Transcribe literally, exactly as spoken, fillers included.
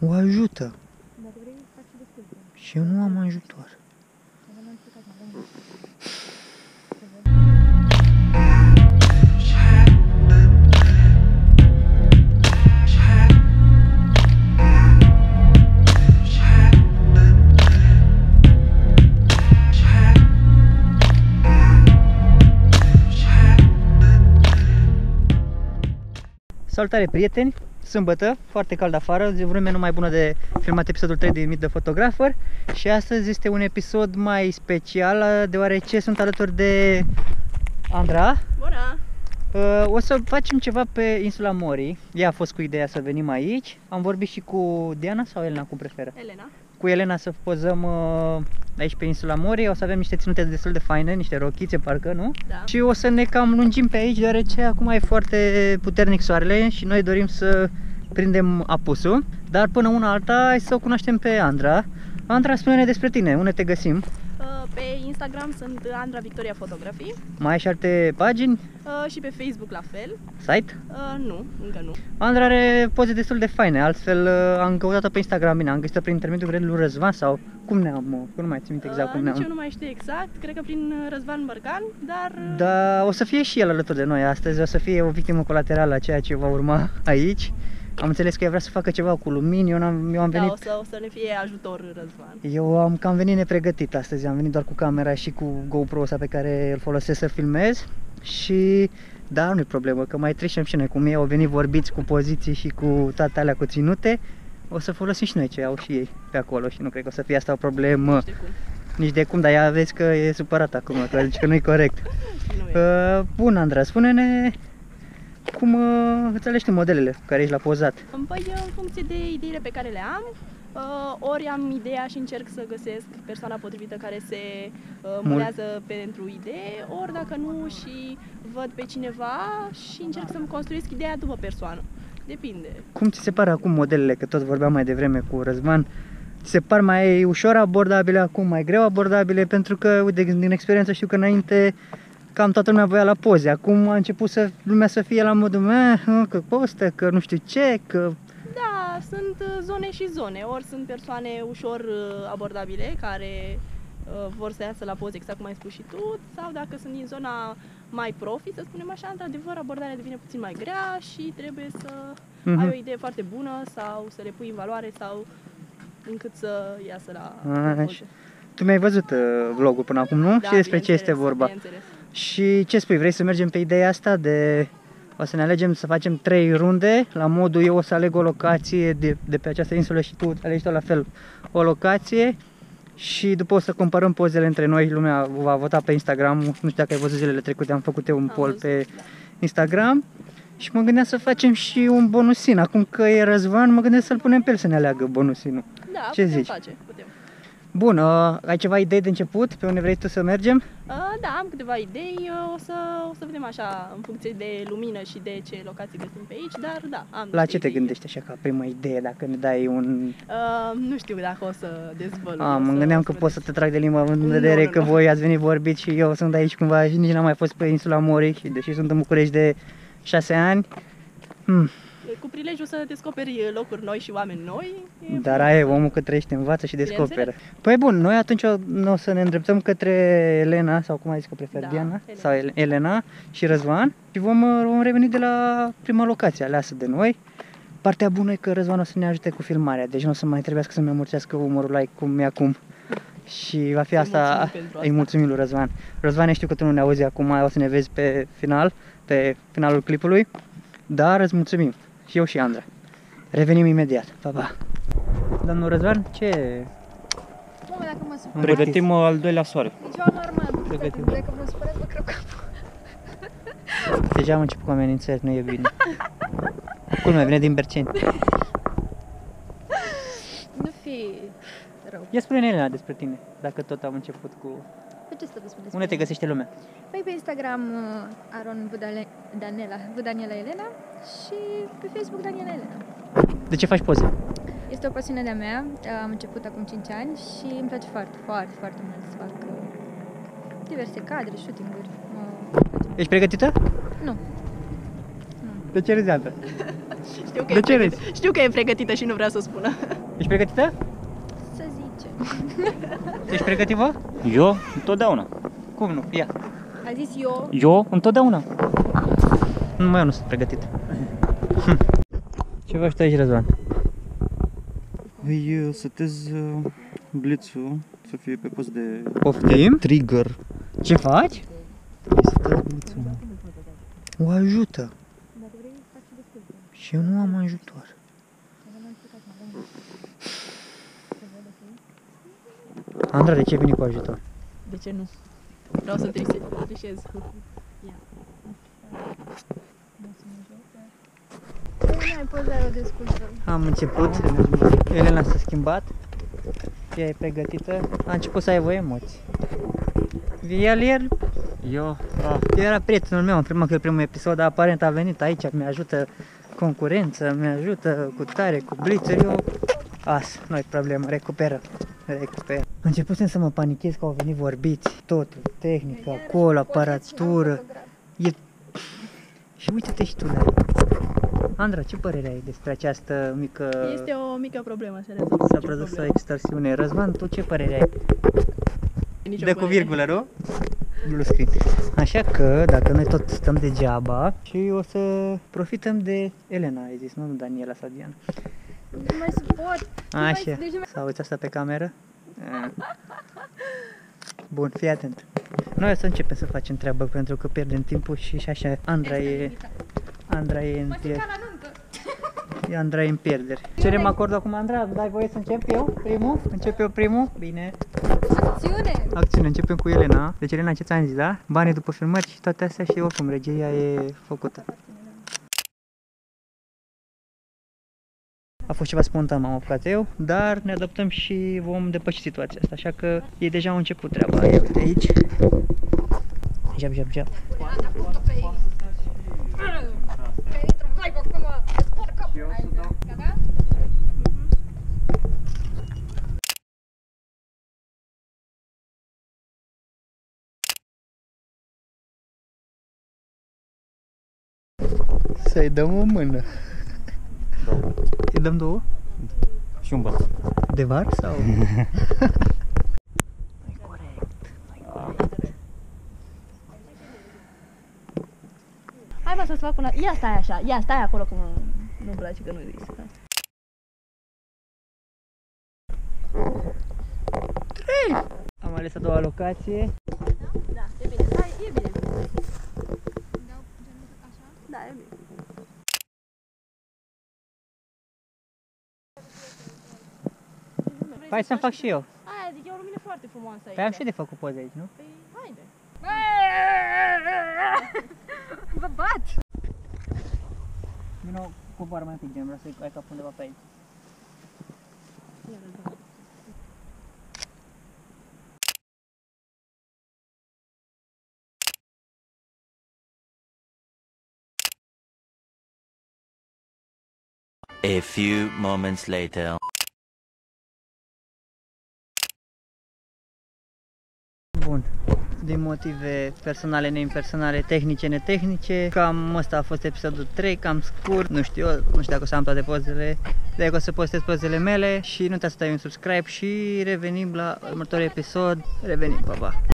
O ajută. Dacă vrei, faci și descriere. Și eu nu am ajutor. Salutare prieteni! Sâmbătă, foarte cald afară, zi vreme numai bună de filmat episodul trei din Meet the Photographer. Și astăzi este un episod mai special, deoarece sunt alături de Andra. Bună! O să facem ceva pe insula Mori. Ea a fost cu ideea să venim aici. Am vorbit și cu Diana sau Elena, cum preferă? Elena. Cu Elena să pozăm aici pe insula Mori. O să avem niște ținute destul de faine, niște rochițe parcă, nu? Da. Și o să ne cam lungim pe aici, deoarece acum e foarte puternic soarele și noi dorim să prindem apusul. Dar până una alta, hai să o cunoaștem pe Andra. Andra, spune-ne despre tine, unde te găsim? Pe Instagram sunt Andra Victoria Fotografii. Mai ai și alte pagini? Și pe Facebook la fel. Site? Nu, încă nu. Andra are poze destul de faine, altfel am căutat-o pe Instagram, bine, am găsit-o prin intermediul lui Răzvan sau cum ne-am, nu mai țin minte exact cum ne-am. Nici eu nu mai știu exact, cred că prin Răzvan Bărcan, dar... Da, o să fie și el alături de noi astăzi, o să fie o victimă colaterală a ceea ce va urma aici. Am înțeles că ea vrea să facă ceva cu lumini, eu am, eu am venit... Da, o să, o să ne fie ajutor Răzvan. Eu am cam venit nepregătit astăzi, am venit doar cu camera și cu GoPro ăsta pe care îl folosesc să filmez. Și da, nu-i problemă, că mai trecem și noi, cum ei au venit vorbiți cu poziții și cu toate alea cu ținute. O să folosim și noi ce au și ei pe acolo și nu cred că o să fie asta o problemă. Nici de cum. Nici de cum, dar ea vezi că e supărat acum, că zice că nu-i corect. Nu e. Uh, bun, Andra, spune-ne cum uh, îți alegi tu modelele cu care ești la pozat. Păi, în funcție de ideile pe care le am, uh, ori am ideea și încerc să găsesc persoana potrivită care se uh, mulează pentru idee, ori dacă nu și văd pe cineva și încerc să-mi construiesc ideea după persoană. Depinde. Cum ți se pare acum modelele, că tot vorbeam mai devreme cu Răzvan, ți se par mai ușor abordabile acum, mai greu abordabile? Pentru că, uite, din experiență știu că înainte cam toată lumea voia la poze. Acum a început să, lumea să fie la modul că postă, că nu știu ce, că... Da, sunt zone și zone. Ori sunt persoane ușor abordabile care uh, vor să iasă la poze, exact cum ai spus și tu, sau dacă sunt din zona mai profi, să spunem așa, într-adevăr abordarea devine puțin mai grea și trebuie să uh-huh. ai o idee foarte bună sau să le pui în valoare sau încât să iasă la poze. Tu mi-ai văzut uh, vlogul până acum, nu? Da, și despre ce este vorba. Și ce spui, vrei să mergem pe ideea asta de... O să ne alegem să facem trei runde, la modul eu o să aleg o locație de, de pe această insulă și tu alegi tot la fel o locație și după o să comparăm pozele între noi, lumea va vota pe Instagram, nu știu dacă ai văzut zilele trecute, am făcut eu un poll pe Instagram și mă gândeam să facem și un bonusin, acum că e Răzvan, mă gândesc să-l punem pe el să ne aleagă bonusinul. Da, ce putem zici? face, putem. Bun, uh, ai ceva idei de început? Pe unde vrei tu să mergem? Uh, da, am câteva idei, uh, o, să, o să vedem așa, în funcție de lumină și de ce locații găsim pe aici, dar da, am La ce idei. te gândești așa ca prima idee, dacă ne dai un... Uh, nu știu dacă o să dezvălui. A, mă gândeam că pot să te trag de limbă, având în vedere nu, nu, că nu. voi ați venit vorbit și eu sunt aici cumva și nici n-am mai fost pe insula Mori, și deși sunt în București de șase ani. Hmm. Cu prilejul să descoperi locuri noi și oameni noi. Dar aia e, omul că trăiește, învață și descoperă. Păi bun, noi atunci o, o să ne îndreptăm către Elena, sau cum ai zis că prefer, da, Diana, Elena. sau Elena și Răzvan și vom, vom reveni de la prima locație aleasă de noi. Partea bună e că Răzvan o să ne ajute cu filmarea, deci nu o să mai trebuiască să-mi amorțească umărul like cum e acum. Și va fi asta, asta, îi mulțumim lui Răzvan. Răzvan, știu că tu nu ne auzi acum, o să ne vezi pe final, pe finalul clipului, dar îți mulțumim. Și eu și Andra. Revenim imediat. Pa, pa. Domnul Răzvan, ce... Mă, dacă mă supăr. Pregătim al doilea soare. Deci eu normal. Pregătim. Dacă mă supărați, mă crăp capul. Deja am început cu amenințări, nu e bine. Culmea, vine din Berceni. Nu fi rău. Ia spune-ne, Elena, despre tine, dacă tot am început cu... Pe ce să vă spuneți? Unde te găsește lumea? Păi pe Instagram uh, Aron Budale, Danela, Daniela Elena și pe Facebook Daniela Elena. De ce faci poze? Este o pasiune de-a mea, am început acum cinci ani și îmi place foarte, foarte, foarte mult să fac uh, diverse cadre, shooting-uri. Uh, Ești pregătită? nu. De ce râzi, Andra? Știu că, De e ce pregătită. Știu că e pregătită și nu vrea să o spună. Ești pregătită? Să zice. Ești pregătivă? Eu? Întotdeauna. Cum nu? Ia. A zis eu. Eu? Întotdeauna. Numai eu nu sunt pregătit. Ce faci tu aici, Răzvan? Îi setez uh, blițul să fie pe post de Poftim? trigger. Ce faci? Îi setez blițul. O ajută. Și eu nu am ajutor. Andra, de ce vine cu ajutor? De ce nu? Vreau să trise, trișez. Nu ai pozat de sculptură. Am început. Elena s-a schimbat. Ea e pregătită. A început să aibă emoții. El, el, Eu? Da. era prietenul meu, am filmat cu el primul episod, dar aparent a venit aici, mi-ajută concurență, mi-ajută cu tare, cu blițuri, eu... Asta, nu-i problemă, recuperăm, recuperăm. Începusem să mă panichez că au venit vorbiți, totul, tehnică, acolo, aparatură, e... Și uite-te și tu la ea. Andra, ce părere ai despre această mică... Este o mică problemă, se rezolvă. S-a nicio produs o problemă. extorsiune. Răzvan, tu ce părere ai? Nicio De cu părere. virgulă, nu? Blue screen. Așa că, dacă noi tot stăm degeaba și o să profităm de Elena, ai zis, nu Daniela sau Diana. Nu mai suport. Așa, s-a uitat asta pe cameră? Bun, fii atent. Noi o să începem să facem treabă pentru că pierdem timpul și, și așa Andra e, Andra e în pierdere. Andra e în pierdere. Cerem acordul acum, Andra? Dai voie să încep eu primul? Încep eu primul? Bine. Acțiune! Acțiune, începem cu Elena. Deci Elena, ce ți-am zis, da? Banii după filmări și toate astea și oricum regia e făcută. A fost ceva spontan, m-am apucat eu, dar ne adaptăm și vom depăși situația asta, așa că e deja un început treaba. Ia uite aici. Jap, jap, jap. Să-i dăm o mână. Îi dăm două? Și un băț. De var sau? Hai mă să-ți fac una... Ia stai așa, ia stai acolo cum nu-mi place că nu zis. Trei! Am ales a doua locație. Da, e bine, hai, e bine. Da, e bine. Hai să-mi fac și eu. Aia, zic, e o lumină foarte frumoasă aici. Păi am și de făcut poze aici, nu? Păi, haide. Vă bat! Vino, coboară mai un pic, gen, vreau să ai cap undeva pe aici. A few moments later. Bun. Din motive personale, neimpersonale, tehnice, netehnice. Cam ăsta a fost episodul trei, cam scurt, nu știu eu, nu știu dacă o să am toate pozele, dacă o să postez pozele mele și nu uitați să dai un subscribe și revenim la următorul episod. Revenim, pa, pa!